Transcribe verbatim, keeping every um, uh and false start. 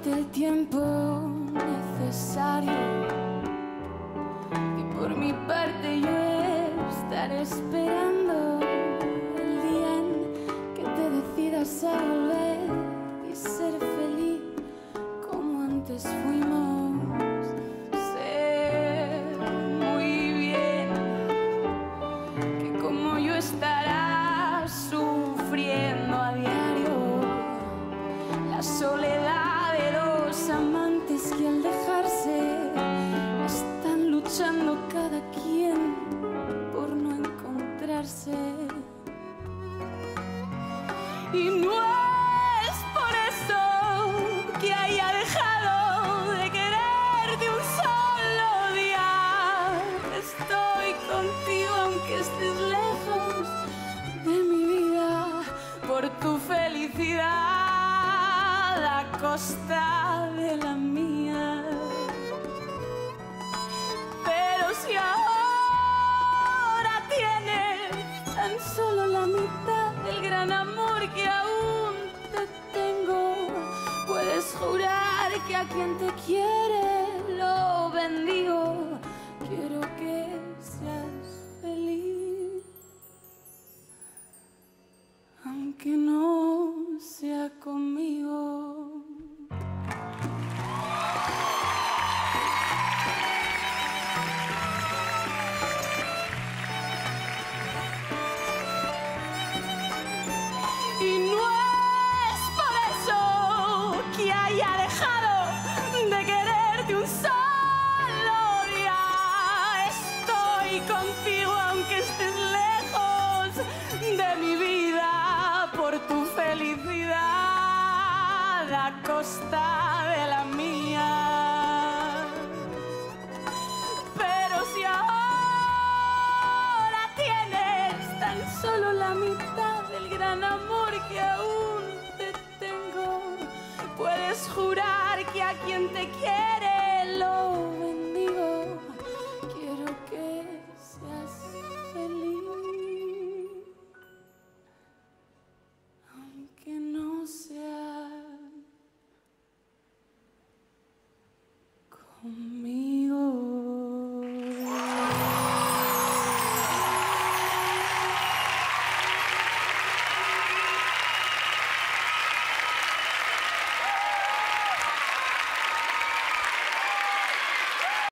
darte el tiempo necesario, y por mi parte yo estaré esperando el día en que te decidas a volver y ser feliz como antes fuimos. Sé muy bien que como yo estarás sufriendo a diario la soledad de dos amantes que al dejarse están luchando cada quien por no encontrarse. Y no es por eso que haya dejado de quererte un solo día. Estoy contigo aunque estés lejos de mi vida, por tu felicidad a costa de la mía. Pero si ahora tienes tan solo la mitad del gran amor que aún te tengo, puedes jurar que a quien te quiere lo bendigo. Quiero que seas feliz, aunque no sea conmigo. Y no es por eso que haya dejado de quererte un solo día. Estoy contigo aunque estés lejos de mi vida, por tu felicidad a costa de la mía. Pero si ahora tienes tan solo la mitad del gran amor que aún te tengo, puedes jurar que a quien te quiere lo bendigo. Quiero que seas feliz, aunque no sea conmigo.